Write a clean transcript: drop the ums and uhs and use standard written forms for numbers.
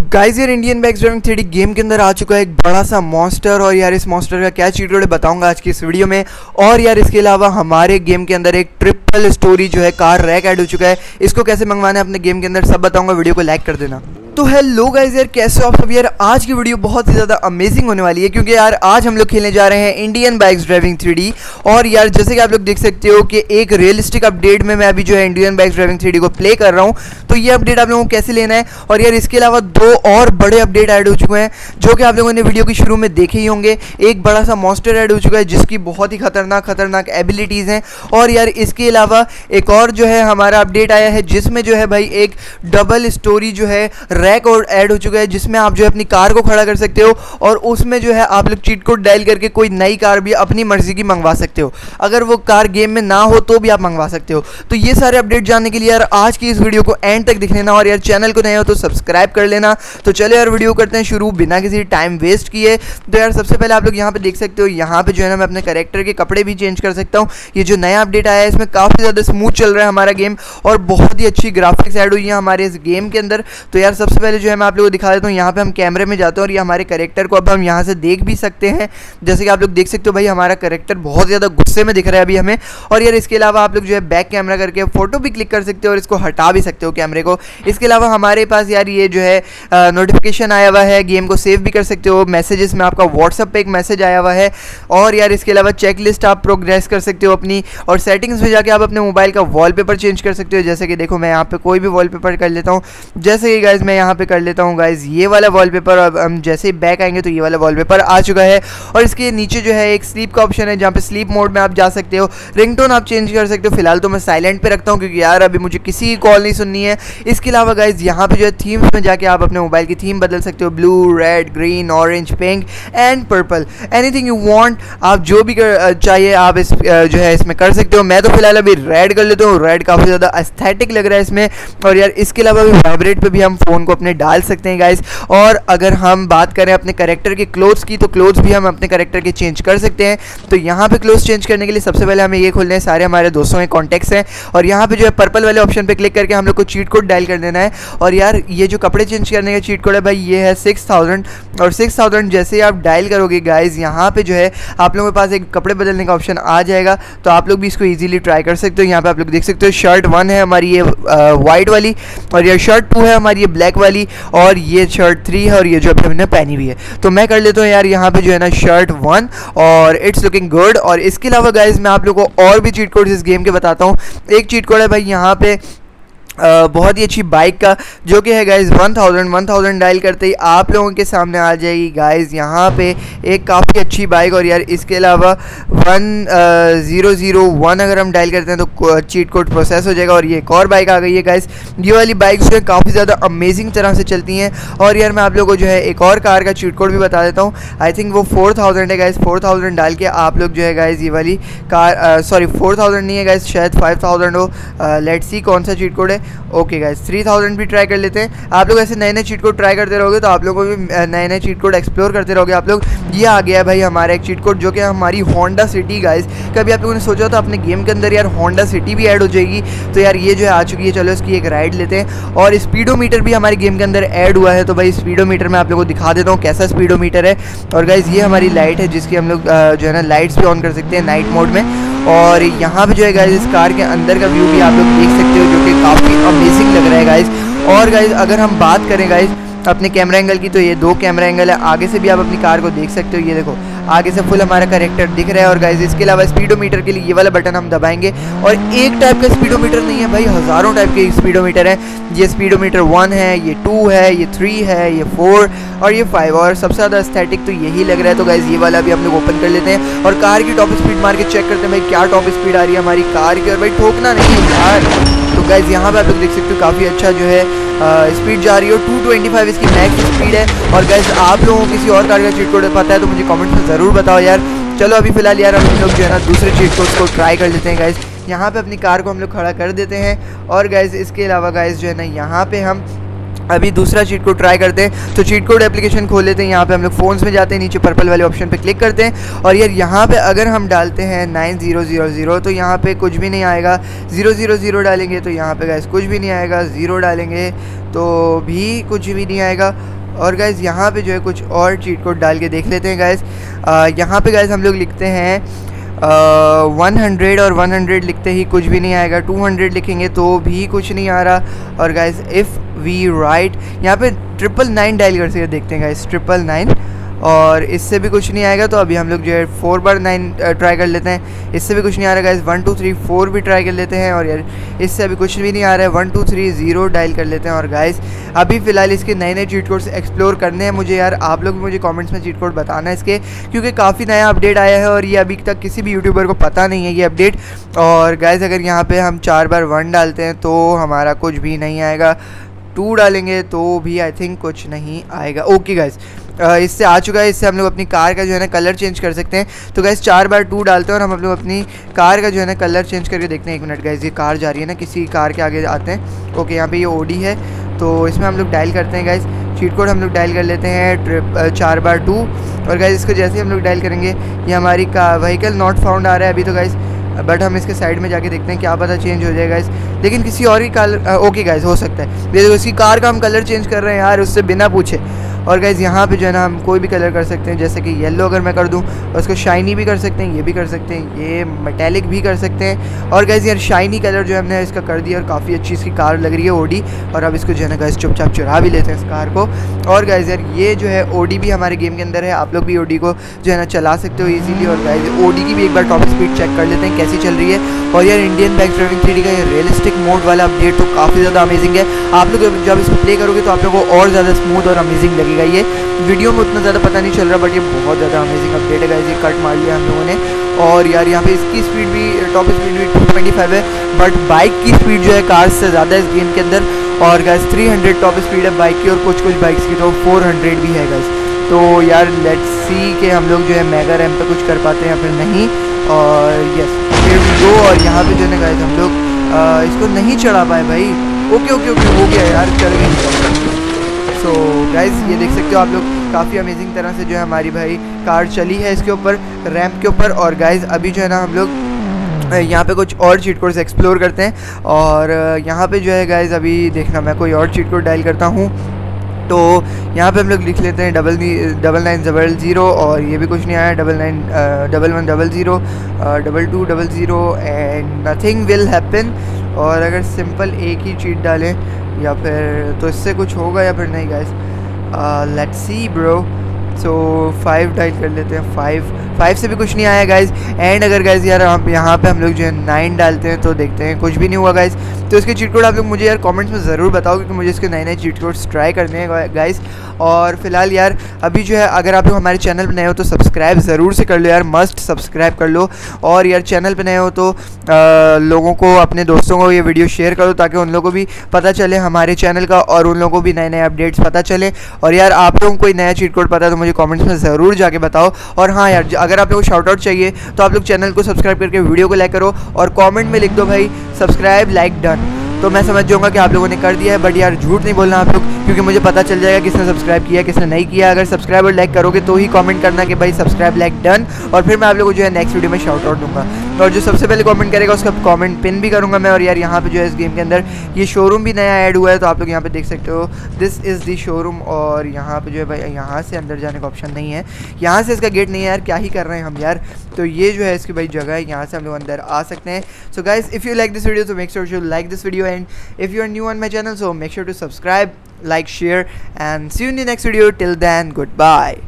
Guys यार Indian bikes driving 3D game के अंदर आ चुका है एक बड़ा सा मॉन्स्टर। और यार इस मॉन्स्टर का क्या चीट कोड है बताऊंगा आज की इस वीडियो में। और यार इसके अलावा हमारे गेम के अंदर एक ट्रिपल स्टोरी जो है कार रैक ऐड हो चुका है, इसको कैसे मंगवाना है अपने गेम के अंदर सब बताऊंगा। वीडियो को लाइक कर देना। तो हेलो गाइस यार कैसे हो आप सब। यार आज की वीडियो बहुत ही ज़्यादा अमेजिंग होने वाली है क्योंकि यार आज हम लोग खेलने जा रहे हैं इंडियन बाइक्स ड्राइविंग 3D। और यार जैसे कि आप लोग देख सकते हो कि एक रियलिस्टिक अपडेट में मैं अभी जो है इंडियन बाइक्स ड्राइविंग 3D को प्ले कर रहा हूँ। तो ये अपडेट आप लोगों को कैसे लेना है। और यार इसके अलावा दो और बड़े अपडेट ऐड हो चुके हैं जो कि आप लोगों ने वीडियो की शुरू में देखे ही होंगे। एक बड़ा सा मॉन्स्टर ऐड हो चुका है जिसकी बहुत ही खतरनाक एबिलिटीज़ हैं। और यार इसके अलावा एक और जो है हमारा अपडेट आया है जिसमें जो है भाई एक डबल स्टोरी जो है रैक और ऐड हो चुका है जिसमें आप जो है अपनी कार को खड़ा कर सकते हो और उसमें जो है आप लोग चीट कोड डायल करके कोई नई कार भी अपनी मर्जी की मंगवा सकते हो। अगर वो कार गेम में ना हो तो भी आप मंगवा सकते हो। तो ये सारे अपडेट जानने के लिए यार आज की इस वीडियो को एंड तक देख लेना। और यार चैनल को नए हो तो सब्सक्राइब कर लेना। तो चलो यार वीडियो करते हैं शुरू बिना किसी टाइम वेस्ट किए। तो यार सबसे पहले आप लोग यहाँ पे देख सकते हो, यहाँ पे जो है ना मैं अपने कैरेक्टर के कपड़े भी चेंज कर सकता हूँ। ये जो नया अपडेट आया है इसमें काफ़ी ज़्यादा स्मूथ चल रहा है हमारा गेम और बहुत ही अच्छी ग्राफिक्स ऐड हुई है हमारे इस गेम के अंदर। तो यार सबसे पहले जो है मैं आप लोगों को दिखा देता हूँ, यहाँ पे हम कैमरे में जाते हैं और ये हमारे कैरेक्टर को अब हम यहाँ से देख भी सकते हैं। जैसे कि आप लोग देख सकते हो भाई हमारा कैरेक्टर बहुत ज़्यादा गुस्से में दिख रहा है अभी हमें। और यार इसके अलावा आप लोग जो है बैक कैमरा करके फोटो भी क्लिक कर सकते हो और इसको हटा भी सकते हो कैमरे को। इसके अलावा हमारे पास यार ये जो है नोटिफिकेशन आया हुआ है, गेम को सेव भी कर सकते हो। मैसेजेस में आपका व्हाट्सएप पे एक मैसेज आया हुआ है। और यार इसके अलावा चेक लिस्ट आप प्रोग्रेस कर सकते हो अपनी। और सेटिंग्स में जाके आप अपने मोबाइल का वॉलपेपर चेंज कर सकते हो। जैसे कि देखो मैं यहाँ पे कोई भी वॉलपेपर कर लेता हूँ। जैसे कि गाइज मैं यहाँ पे कर लेता हूँ गाइज ये वाला वॉलपेपर। अब हम जैसे ही बैक आएंगे तो ये वाला वॉलपेपर आ चुका है। और इसके नीचे जो है एक स्लीप का ऑप्शन है जहाँ पे स्लीप मोड में आप जा सकते हो। रिंगटोन आप चेंज कर सकते हो। फिलहाल तो मैं साइलेंट पे रखता हूँ क्योंकि यार अभी मुझे किसी की कॉल नहीं सुननी है। इसके अलावा गाइज यहाँ पे जो है थीम्स में जाके आप अपने मोबाइल की थीम बदल सकते हो। Blue, red, green, orange, pink and purple, anything you want. आप जो भी चाहिए आप इस जो है इसमें कर सकते हो। मैं तो फिलहाल अभी रेड कर लेता हूँ। रेड काफ़ी ज़्यादा एस्थेटिक लग रहा है इसमें। और यार इसके अलावा भी वाइब्रेट पे भी हम फ़ोन को अपने डाल सकते हैं गाइज। और अगर हम बात करें अपने कैरेक्टर के क्लोथ्स की तो क्लोथ्स भी हम अपने कैरेक्टर के चेंज कर सकते हैं। तो यहाँ पे क्लोथ्स चेंज करने के लिए सबसे पहले हमें ये खोलने हैं, सारे हमारे दोस्तों के कॉन्टैक्ट्स हैं। और यहाँ पे जो है पर्पल वाले ऑप्शन पे क्लिक करके हम लोग को चीट कोड डायल कर देना है। और यार ये जो कपड़े चेंज करने का चीट कोड है भाई ये है 6000। और 6000 जैसे ही आप डायल करोगे गाइज यहाँ पे जो है आप लोगों के पास एक कपड़े बदलने का ऑप्शन आ जाएगा। तो आप लोग भी इसको ईजिली ट्राई कर सकते हो। यहाँ पे आप लोग देख सकते हो शर्ट 1 है हमारी ये वाइट वाली, और ये शर्ट 2 है हमारी ये ब्लैक वाली, और ये शर्ट 3 है और ये जो अभी हमने पहनी हुई है। तो मैं कर लेता हूँ यार यहाँ पे जो है ना शर्ट 1 और इट्स लुकिंग गुड। और इसके अलावा गाइज मैं आप लोगों को और भी चीट कोड इस गेम के बताता हूँ। एक चीट कोड है भाई यहाँ पे बहुत ही अच्छी बाइक का जो कि है गाइज 1000 डायल करते ही आप लोगों के सामने आ जाएगी गाइज यहाँ पे एक काफ़ी अच्छी बाइक। और यार इसके अलावा 1001 अगर हम डायल करते हैं तो चीट कोड प्रोसेस हो जाएगा। और ये एक और बाइक आ गई है गाइज। ये वाली बाइक जो है काफ़ी ज़्यादा अमेजिंग तरह से चलती हैं। और यार मैं आप लोगों को जो है एक और कार का चीट कोड भी बता देता हूँ। आई थिंक वो 4000 है गाइज। 4000 डाल के आप लोग जो है गाइज ये वाली कार 4000 नहीं है गाइज, शायद 5000 हो। लेट्स सी कौन सा चीट कोड है। ओके गाइस 3000 भी ट्राई कर लेते हैं। आप लोग ऐसे नए नए चीट कोड ट्राई करते रहोगे तो आप लोगों को भी नए नए चीट कोड एक्सप्लोर करते रहोगे आप लोग। ये आ गया है भाई हमारा एक चीट कोड जो कि हमारी होंडा सिटी गाइस। कभी आप लोगों ने सोचा था अपने गेम के अंदर यार होंडा सिटी भी ऐड हो जाएगी। तो यार ये जो है आ चुकी है। चलो इसकी एक राइड लेते हैं। और स्पीडोमीटर भी हमारे गेम के अंदर ऐड हुआ है। तो भाई स्पीडोमीटर मैं आप लोगों को दिखा देता हूँ कैसा स्पीडोमीटर है। और गाइज ये हमारी लाइट है जिसकी हम लोग जो है ना लाइट्स भी ऑन कर सकते हैं नाइट मोड में। और यहाँ पे जो है गाइज इस कार के अंदर का व्यू भी आप लोग देख सकते हो जो कि काफ़ी अमेजिंग लग रहा है गाइज। और गाइज अगर हम बात करें गाइज अपने कैमरा एंगल की तो ये 2 कैमरा एंगल है। आगे से भी आप अपनी कार को देख सकते हो। ये देखो आगे से फुल हमारा कैरेक्टर दिख रहा है। और गाइज इसके अलावा स्पीडोमीटर के लिए ये वाला बटन हम दबाएंगे। और एक टाइप का स्पीडोमीटर नहीं है भाई, हज़ारों टाइप के स्पीडोमीटर है। ये स्पीडोमीटर 1 है, ये 2 है, ये 3 है, ये 4 और ये 5। और सबसे ज़्यादा एस्थेटिक तो यही लग रहा है। तो गाइज ये वाला भी हम लोग ओपन कर लेते हैं और कार की टॉप स्पीड मार के चेक करते हैं भाई क्या टॉप स्पीड आ रही है हमारी कार की। और भाई ठोकना नहीं है यार। तो गाइज यहाँ पे आप लोग देख सकते हो काफ़ी अच्छा जो है स्पीड जा रही हो। 225 इसकी मैक्स स्पीड है। और गाइज आप लोगों को किसी और कार का चीट कोड पता है तो मुझे कमेंट में ज़रूर बताओ यार। चलो अभी फिलहाल यार हम लोग जो है ना दूसरे चीट कोड को ट्राई कर लेते हैं गाइज। यहाँ पे अपनी कार को हम लोग खड़ा कर देते हैं। और गाइज इसके अलावा गाइज जो है ना यहाँ पे हम अभी दूसरा चीट कोड ट्राई करते हैं। तो चीट कोड एप्लीकेशन खोल लेते हैं। यहाँ पे हम लोग फ़ोन्स में जाते हैं, नीचे पर्पल वाले ऑप्शन पे क्लिक करते हैं। और यार यहाँ पे अगर हम डालते हैं 9000 तो यहाँ पे कुछ भी नहीं आएगा। 000 डालेंगे तो यहाँ पे गाइस कुछ भी नहीं आएगा। 0 डालेंगे तो भी कुछ भी नहीं आएगा। और गाइज़ यहाँ पे जो है कुछ और चीट कोड डाल के देख लेते हैं गाइज़। यहाँ पे गाइज़ हम लोग लिखते हैं 100 और 100 लिखते ही कुछ भी नहीं आएगा। 200 लिखेंगे तो भी कुछ नहीं आ रहा। और गाइज़ इफ़ वी राइट यहाँ पे 999 डायल कर सकते, देखते हैं गाइज़ 999, और इससे भी कुछ नहीं आएगा। तो अभी हम लोग जो है 4 बार 9 ट्राई कर लेते हैं, इससे भी कुछ नहीं आ रहा गाइज़। 1 2 3 4 भी ट्राई कर लेते हैं, और यार इससे अभी कुछ भी नहीं आ रहा है। 1 2 3 0 डायल कर लेते हैं। और गाइज़ अभी फ़िलहाल इसके नए नए चीट कोड्स एक्सप्लोर करने हैं मुझे यार। आप लोग मुझे कमेंट्स में चीट कोड बताना है इसके, क्योंकि काफ़ी नया अपडेट आया है और ये अभी तक किसी भी यूट्यूबर को पता नहीं है ये अपडेट। और गाइज़ अगर यहाँ पर हम 4 बार 1 डालते हैं तो हमारा कुछ भी नहीं आएगा, 2 डालेंगे तो भी आई थिंक कुछ नहीं आएगा। ओके गाइज़ इससे आ चुका है। इससे हम लोग अपनी कार का जो है ना कलर चेंज कर सकते हैं। तो गाइज़ 4 बार 2 डालते हैं और हम लोग अपनी कार का जो है ना कलर चेंज करके देखते हैं। 1 मिनट गाइज़, ये कार जा रही है ना, किसी कार के आगे आते हैं। ओके यहाँ पे ये ओडी है, तो इसमें हम लोग डायल करते हैं गाइज़। चीट कोड हम लोग डायल कर लेते हैं 4 बार 2। और गाइज़ इसको जैसे ही हम लोग डायल करेंगे ये हमारी व्हीकल नॉट फाउंड आ रहा है अभी तो गाइज़, बट हम इसके साइड में जाके देखते हैं, क्या पता चेंज हो जाएगा गाइज़। लेकिन किसी और की कलर ओके गाइज़ हो सकता है, देखो उसकी कार का हम कलर चेंज कर रहे हैं यार उससे बिना पूछे। और गाइज़ यहाँ पे जो है ना हम कोई भी कलर कर सकते हैं, जैसे कि येलो अगर मैं कर दूँ और उसको शाइनी भी कर सकते हैं, ये भी कर सकते हैं, ये मेटेलिक भी कर सकते हैं। और गाइज़ यार शाइनी कलर जो है हमने इसका कर दिया और काफ़ी अच्छी इसकी कार लग रही है ओडी। और अब इसको जो है ना गाइज़ चुपचाप चुरा भी लेते हैं इस कार को। और गाइज़ यार ये जो है ओडी भी हमारे गेम के अंदर है, आप लोग भी ओडी को जो है ना चला सकते हो ईजिली। और गाइज़ ओडी की भी एक बार टॉप स्पीड चेक कर लेते हैं कैसी चल रही है। और यार इंडियन बाइक ड्राइविंग 3D का ये रियलिस्टिक मोड वाला अपडेट तो काफ़ी ज़्यादा अमेजिंग है। आप लोग जब इसको प्ले करोगे तो आप लोगों को और ज़्यादा स्मूथ और अमेजिंग लगेगा। ये वीडियो में उतना ज़्यादा पता नहीं चल रहा, बट ये बहुत ज़्यादा अमेजिंग अपडेट है गाइज़। ये कट मार लिया हम लोगों ने। और यार यहाँ पे इसकी स्पीड भी टॉप स्पीड भी 225 है, बट बाइक की स्पीड जो है कार से ज़्यादा है इस गेम के अंदर। और गाइज़ 300 टॉप स्पीड है बाइक की, और कुछ बाइक्स की तो 400 भी है गाइज़। तो यार लेट्स सी कि हम लोग जो है मेगा रैंप पे कुछ कर पाते हैं या फिर नहीं। और यस हियर वी गो। और यहाँ पे जो है ना गाइज़ हम लोग इसको नहीं चढ़ा पाए भाई। ओके ओके ओके हो गया यार, चढ़ गए। सो गाइज़ ये देख सकते हो आप लोग, काफ़ी अमेजिंग तरह से जो है हमारी भाई कार चली है इसके ऊपर, रैंप के ऊपर। और गाइज़ अभी जो है ना हम लोग यहाँ पे कुछ और चीट कोड्स एक्सप्लोर करते हैं। और यहाँ पे जो है गाइज़ अभी देखना, मैं कोई और चीट कोड डायल करता हूँ। तो यहाँ पे हम लोग लिख लेते हैं 9900 और ये भी कुछ नहीं आया, 1100 2200 एंड नथिंग विल हैपन। और अगर सिंपल एक ही चीट डालें या फिर तो इससे कुछ होगा या फिर नहीं guys, let's see bro. So 5 dial कर लेते हैं, 5 से भी कुछ नहीं आया गाइज। एंड अगर गाइज यार हम यहाँ पे हम लोग जो है 9 डालते हैं तो देखते हैं कुछ भी नहीं हुआ गाइज। तो इसके चीट कोड आप लोग मुझे यार कमेंट्स में ज़रूर बताओ, क्योंकि मुझे इसके नए नए चीट कोड्स ट्राई करने हैं गाइज। और फिलहाल यार अभी जो है अगर आप लोग हमारे चैनल पर नए हो तो सब्सक्राइब ज़रूर से कर लो यार, मस्ट सब्सक्राइब कर लो। और यार चैनल पर नए हो तो लोगों को, अपने दोस्तों को ये वीडियो शेयर करो ताकि उन लोगों को भी पता चले हमारे चैनल का और उन लोगों को भी नए नए अपडेट्स पता चले। और यार आप लोगों को कोई नया चीट कोड पता है तो मुझे कमेंट्स में ज़रूर जाके बताओ। और हाँ यार अगर आप लोगों को शाउट आउट चाहिए तो आप लोग चैनल को सब्सक्राइब करके वीडियो को लाइक करो और कमेंट में लिख दो भाई सब्सक्राइब लाइक डन, तो मैं समझ जाऊँगा कि आप लोगों ने कर दिया है। बट यार झूठ नहीं बोलना आप लोग, क्योंकि मुझे पता चल जाएगा किसने सब्सक्राइब किया किसने नहीं किया। अगर सब्सक्राइब और लाइक करोगे तो ही कमेंट करना कि भाई सब्सक्राइब लाइक डन, और फिर मैं आप लोगों को जो है नेक्स्ट वीडियो में शाउट आउट दूंगा। और जो सबसे पहले कमेंट करेगा उसका कमेंट पिन भी करूँगा मैं। और यार यहाँ पे जो है इस गेम के अंदर ये शोरूम भी नया ऐड हुआ है, तो आप लोग यहाँ पे देख सकते हो दिस इज़ दी शोरूम। और यहाँ पे जो है भाई यहाँ से अंदर जाने का ऑप्शन नहीं है, यहाँ से इसका गेट नहीं है यार, क्या ही कर रहे हैं हम यार। तो ये जो है इसकी भाई जगह है, यहाँ से हम लोग अंदर आ सकते हैं। So guys if you like this video तो make sure you like this video, and if you are new on my channel so make sure to subscribe, like, share and see you in the next video. Till then, goodbye.